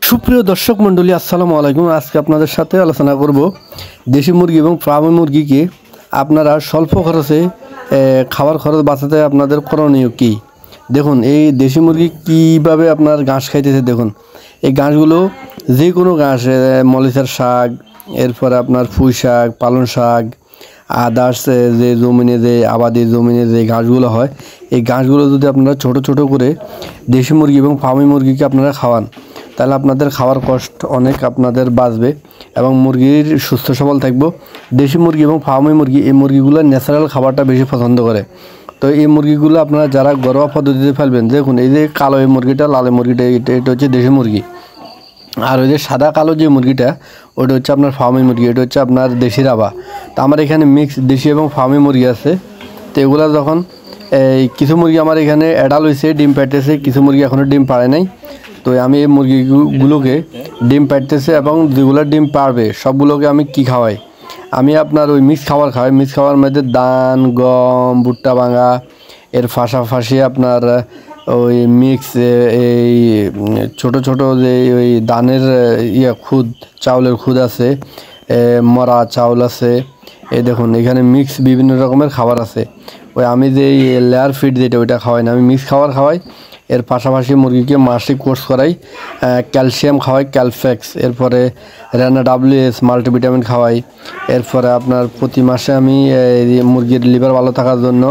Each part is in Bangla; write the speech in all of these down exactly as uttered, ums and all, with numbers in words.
সুপ্রিয় দর্শক মণ্ডলী, আসসালামু আলাইকুম। আজকে আপনাদের সাথে আলোচনা করব দেশি মুরগি এবং ফার্মি মুরগিকে আপনারা স্বল্প খরচে খাবার খরচ বাঁচাতে আপনাদের করণীয় কী। দেখুন, এই দেশি মুরগি কীভাবে আপনার ঘাস খাইতেছে। দেখুন, এই ঘাসগুলো যে কোনো ঘাস, মরিচের শাক, এরপরে আপনার পুঁই শাক, পালং শাক, আদার্স যে জমিনে যে আবাদি জমিনে যে ঘাসগুলো হয়, এই ঘাসগুলো যদি আপনারা ছোট ছোট করে দেশি মুরগি এবং ফার্মি মুরগিকে আপনারা খাওয়ান, তাহলে আপনাদের খাওয়ার কষ্ট অনেক আপনাদের বাঁচবে এবং মুরগির সুস্থ সবল থাকবে। দেশি মুরগি এবং ফার্মি মুরগি, এই মুরগিগুলো ন্যাচারাল খাবারটা বেশি পছন্দ করে। তো এই মুরগিগুলো আপনারা যারা ঘরোয়া পদ্ধতিতে ফেলবেন, দেখুন এই যে কালো এই মুরগিটা, লাল মুরগিটা, এটা এটা হচ্ছে দেশি মুরগি। আর ওই যে সাদা কালো যে মুরগিটা, ওটা হচ্ছে আপনার ফার্মি মুরগি, এটা হচ্ছে আপনার দেশি রাবা। তো আমার এখানে মিক্স দেশি এবং ফার্মি মুরগি আছে। তো এগুলো যখন এই কিছু মুরগি আমার এখানে অ্যাডাল হয়েছে, ডিম পাড়তেছে, কিছু মুরগি এখনও ডিম পাড়ে নাই। তো আমি এই মুরগিগুলোকে ডিম পাড়তেছে এবং যেগুলো ডিম পারবে সবগুলোকে আমি কি খাওয়াই, আমি আপনার ওই মিক্স খাবার খাওয়াই। মিক্স খাবার মধ্যে ধান, গম, ভুট্টা ভাঙা, এর পাশাপাশি আপনার ওই মিক্স এই ছোট ছোট যে ওই ধানের ইয়ে খুদ, চাউলের খুদ আছে, মরা চাউল আছে। এই দেখুন এখানে মিক্স বিভিন্ন রকমের খাবার আছে। ওই আমি যে লেয়ার ফিড যেটা, ওইটা খাওয়াই না, আমি মিক্স খাবার খাওয়াই। এর পাশাপাশি মুরগিকে মাসিক কোর্স করাই, ক্যালসিয়াম খাওয়াই, ক্যালফ্যাক্স, এরপরে রেনা ডাব্লিউএস মাল্টিভিটামিন খাওয়াই। এরপরে আপনার প্রতি মাসে আমি মুরগির লিভার ভালো থাকার জন্য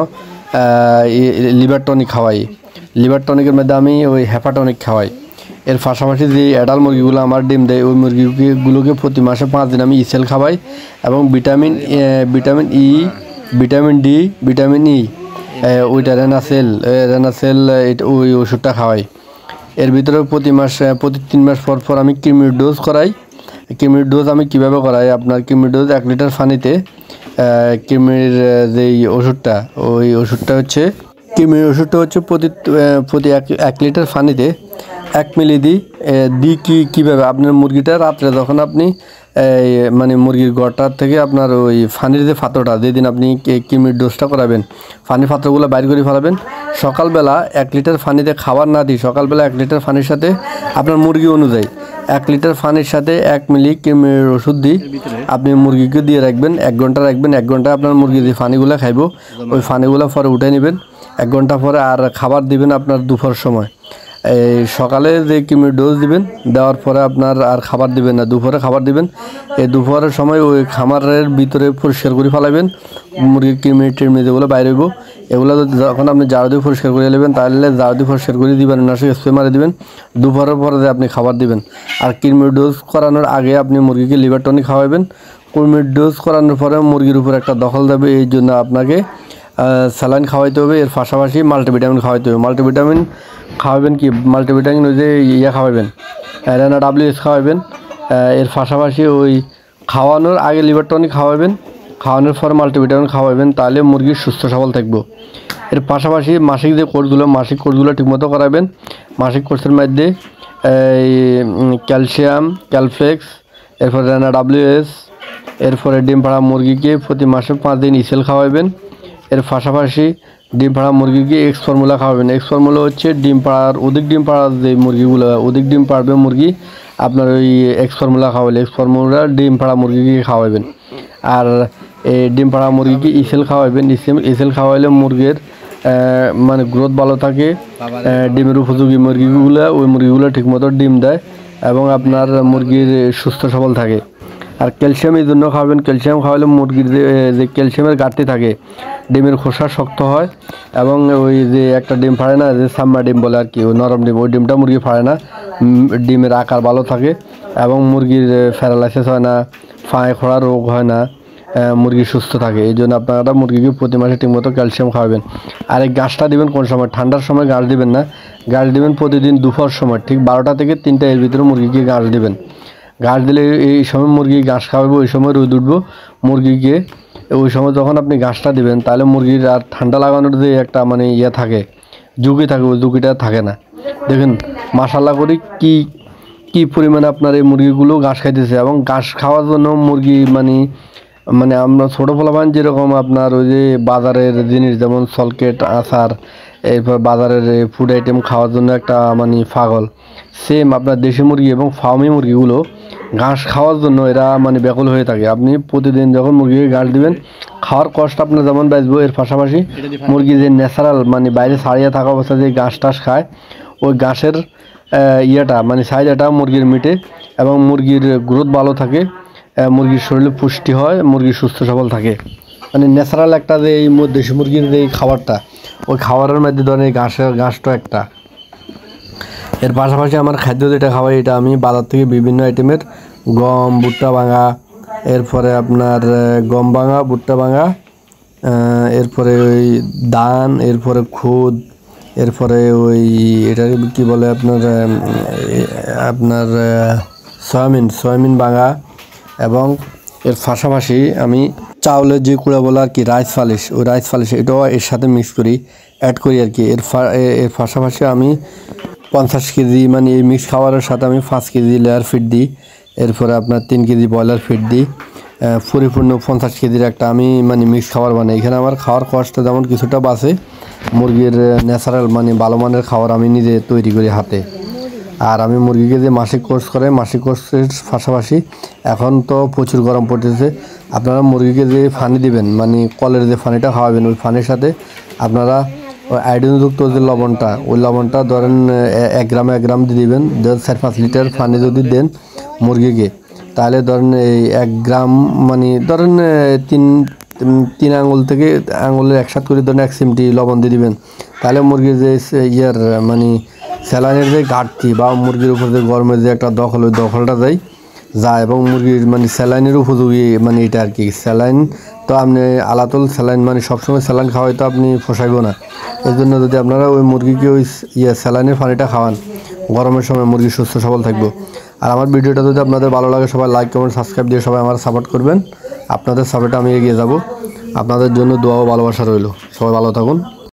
লিভার টনিক খাওয়াই। লিভার টনিকের মধ্যে আমি ওই হেপাটনিক খাওয়াই। এর পাশাপাশি যে অ্যাডাল্ট মুরগিগুলো আমার ডিম দেয়, ওই মুরগিগুলোকে প্রতি মাসে পাঁচ দিন আমি ইসেল খাওয়াই এবং vitamin vitamin E, vitamin D, vitamin E, ওইটা রেনাসেল রেনাসেল ওই ওষুধটা খাওয়াই। এর ভিতরে প্রতি মাস প্রতি তিন মাস পর পর আমি কৃমির ডোজ করাই। কৃমির ডোজ আমি কীভাবে করাই, আপনার কৃমির ডোজ এক লিটার পানিতে কৃমির যেই ওষুধটা, ওই ওষুধটা হচ্ছে কৃমির ওষুধটা হচ্ছে প্রতি প্রতি এক এক লিটার পানিতে এক মিলি দিই। দিই কি কীভাবে, আপনার মুরগিটা রাত্রে যখন আপনি মানে মুরগির গড়টার থেকে আপনার ওই ফানির যে পাত্রটা, যেদিন আপনি কৃমির ডোজটা করাবেন, ফানির পাত্রগুলো বাইর করে ফেলাবেন। সকালবেলা এক লিটার পানিতে খাবার না দিই, সকালবেলা এক লিটার পানির সাথে আপনার মুরগি অনুযায়ী এক লিটার পানির সাথে এক মিলি কৃমির ওষুধ দিই। আপনি মুরগিকে দিয়ে রাখবেন, এক ঘন্টা রাখবেন। এক ঘন্টা আপনার মুরগি যে পানিগুলো খাইব, ওই পানিগুলো পরে উঠে নেবেন। এক ঘন্টা পরে আর খাবার দিবেন আপনার দুপুর সময়। এই সকালে যে কৃমির ডোজ দিবেন, দেওয়ার পরে আপনার আর খাবার দিবেন না, দুপুরে খাবার দিবেন। এই দুপুরের সময় ওই খামারের ভিতরে পরিষ্কার করে ফেলাবেন মুরগির কৃমি টিমি যেগুলো বাইরে হইব, এগুলো যখন আপনি জার দিয়ে পরিষ্কার করে নেবেন, তাহলে জার দিয়ে পরিষ্কার করে দিবেন না, স্প্রে মারে দিবেন। দুপুরের পরে যে আপনি খাবার দিবেন। আর কৃমির ডোজ করানোর আগে আপনি মুরগিকে লিভার টনিক খাওয়াবেন। কৃমির ডোজ করানোর পরে মুরগির উপর একটা দখল দেবে, এই জন্য আপনাকে স্যালাইন খাওয়াইতে হবে। এর পাশাপাশি মাল্টিভিটামিন খাওয়াইতে হবে। মাল্টিভিটামিন খাওয়াবেন কি, মাল্টিভিটামিন ওই যে ইয়ে খাওয়াবেন, রেনা ডাব্লিউএস খাওয়াবেন। এর পাশাপাশি ওই খাওয়ানোর আগে লিভার টনিক খাওয়াবেন, খাওয়ানোর পরে মাল্টিভিটামিন খাওয়াবেন, তাহলে মুরগির সুস্থ সবল থাকবে। এর পাশাপাশি মাসিক যে কোর্সগুলো, মাসিক কোর্সগুলো ঠিকমতো করাবেন। মাসিক কোর্সের মধ্যে এই ক্যালসিয়াম, ক্যালফ্লেক্স, এরপরে রেনা ডাব্লিউএস, এরপরে ডিম পাড়া মুরগিকে প্রতি মাসে পাঁচ দিন ইসেল খাওয়াবেন। এর পাশাপাশি ডিম পাড়া মুরগিকে এক্স ফর্মুলা খাওয়াবেন। এক্স ফর্মুলা হচ্ছে ডিম পাড়ার অধিক ডিম পাড়ার যে মুরগিগুলো, অধিক ডিম পাড়বে মুরগি, আপনার ওই এক্স ফর্মুলা খাওয়ালে এক্স ফর্মুলা ডিম পাড়া মুরগিকে খাওয়াবেন। আর এই ডিম পাড়া মুরগিকে ইসেল খাওয়াবেন। ইসেল ইসেল খাওয়াইলে মুরগির মানে গ্রোথ ভালো থাকে। ডিমের উপযোগী মুরগিগুলো, ওই মুরগিগুলো ঠিকমতো ডিম দেয় এবং আপনার মুরগির সুস্থ সবল থাকে। আর ক্যালসিয়াম এই জন্য খাওয়াবেন, ক্যালসিয়াম খাওয়ালে মুরগির যে যে ক্যালসিয়ামের ঘাটতি থাকে, ডিমের খোসা শক্ত হয় এবং ওই যে একটা ডিম ফাড়ে না, যে সাম্মা ডিম বলে আর কি, ওই নরম ডিম, ওই ডিমটা মুরগি ফাড়ে না। ডিমের আকার ভালো থাকে এবং মুরগির প্যারালাইসিস হয় না, ফাঁয়ে খোড়া রোগ হয় না, মুরগি সুস্থ থাকে। এই জন্য আপনারা মুরগিকে প্রতি মাসে ঠিকমতো ক্যালসিয়াম খাওয়াবেন। আর এই ঘাসটা দিবেন কোন সময়, ঠান্ডার সময় ঘাস দিবেন না, ঘাস দিবেন প্রতিদিন দুপুর সময়, ঠিক বারোটা থেকে তিনটা এর ভিতরে মুরগিকে ঘাস দিবেন। ঘাস দিলে এই সময় মুরগি ঘাস খাওয়াবো, ওই সময় রোদ উঠবো মুরগিকে। ওই সময় যখন আপনি ঘাসটা দিবেন, তাহলে মুরগির আর ঠান্ডা লাগানোর যে একটা মানে ইয়ে থাকে, ঝুঁকি থাকে, ওই ঝুঁকিটা থাকে না। দেখেন মাশাআল্লাহ করি কি কি পরিমাণে আপনার এই মুরগিগুলো ঘাস খাইতেছে। এবং ঘাস খাওয়ার জন্য মুরগি মানে মানে আমরা ছোটো পোলাপান যেরকম আপনার ওই যে বাজারের জিনিস, যেমন সলকেট, আচার, এরপর বাজারের ফুড আইটেম খাওয়ার জন্য একটা মানে পাগল। সেম আপনার দেশি মুরগি এবং ফার্মি মুরগিগুলো ঘাস খাওয়ার জন্য এরা মানে ব্যাকুল হয়ে থাকে। আপনি প্রতিদিন যখন মুরগিকে ঘাস দিবেন, খাওয়ার কষ্ট আপনার যেমন বাঁচবো, এর পাশাপাশি মুরগি যে ন্যাচারাল মানে বাইরে ছাড়িয়ে থাকা অবস্থায় যে ঘাস টাস খায়, ওই ঘাসের ইয়েটা মানে চাহিদাটা মুরগির মিটে এবং মুরগির গ্রোথ ভালো থাকে, মুরগির শরীরে পুষ্টি হয়, মুরগি সুস্থ সবল থাকে। মানে ন্যাচারাল একটা যে এই দেশি মুরগির যে খাবারটা, ওই খাবারের মধ্যে ধরেন এই ঘাসের ঘাসটা একটা। এর পাশাপাশি আমার খাদ্য যেটা খাওয়াই, এটা আমি বাজার থেকে বিভিন্ন আইটেমের গম, ভুট্টা ভাঙা, এরপরে আপনার গম ভাঙা, ভুট্টা ভাঙা, এরপরে ওই ধান, এরপরে খুদ, এরপরে ওই এটা কী বলে আপনার আপনার সয়াবিন সয়াবিন ভাঙা, এবং এর পাশাপাশি আমি চাউলের যে কুড়া বলে আর কি রাইস ফালিশ, ওই রাইস ফালিশ এটাও এর সাথে মিক্স করি, অ্যাড করি আর কি। এর এর পাশাপাশি আমি পঞ্চাশ কেজি মানে এই মিক্স খাবারের সাথে আমি পাঁচ কেজি লেয়ার ফিড দিই, এরপরে আপনার তিন কেজি ব্রয়লার ফিড দিই, পরিপূর্ণ পঞ্চাশ কেজির একটা আমি মানে মিক্স খাবার বানাই। এখানে আমার খাওয়ার কষ্ট যেমন কিছুটা বাঁচে, মুরগির ন্যাচারাল মানে ভালো মানের খাবার আমি নিজে তৈরি করি হাতে। আর আমি মুরগিকে যে মাসিক কোর্স করে, মাসিক কোর্সের পাশাপাশি এখন তো প্রচুর গরম পড়তেছে, আপনারা মুরগিকে যে ফানি দিবেন মানে কলের যে ফানিটা খাওয়াবেন, ওই ফানির সাথে আপনারা ওই আয়োডিনযুক্ত যে লবণটা, ওই লবণটা ধরেন এক গ্রাম এক গ্রাম দিয়ে দিবেন। ধরেন চার পাঁচ লিটার ফানি যদি দেন মুরগিকে, তাহলে ধরেন এই এক গ্রাম মানে ধরেন তিন তিন আঙুল থেকে আঙুলের একসাথে করে ধরেন এক চিমটি লবণ দিয়ে দিবেন। তাহলে মুরগির যে ইয়ার মানে স্যালাইনের যে ঘাটতি বা মুরগির উপর যে গরমের যে একটা দখল, ওই দখলটা যায় যায় এবং মুরগির মানে স্যালাইনের উপযোগী মানে এটা আর কি। স্যালাইন তো আপনি আলাতল স্যালাইন মানে সবসময় স্যালাইন খাওয়াই তো আপনি পোষাইবো না। এই জন্য যদি আপনারা ওই মুরগিকে ওই ইয়ে স্যালাইনের পানিটা খাওয়ান, গরমের সময় মুরগি সুস্থ সবল থাকবো। আর আমার ভিডিওটা যদি আপনাদের ভালো লাগে, সবাই লাইক কমেন্ট সাবস্ক্রাইব দিয়ে সবাই আমার সাপোর্ট করবেন। আপনাদের সাপোর্টে আমি এগিয়ে যাব। আপনাদের জন্য দোয়া ও ভালোবাসা রইল। সবাই ভালো থাকুন।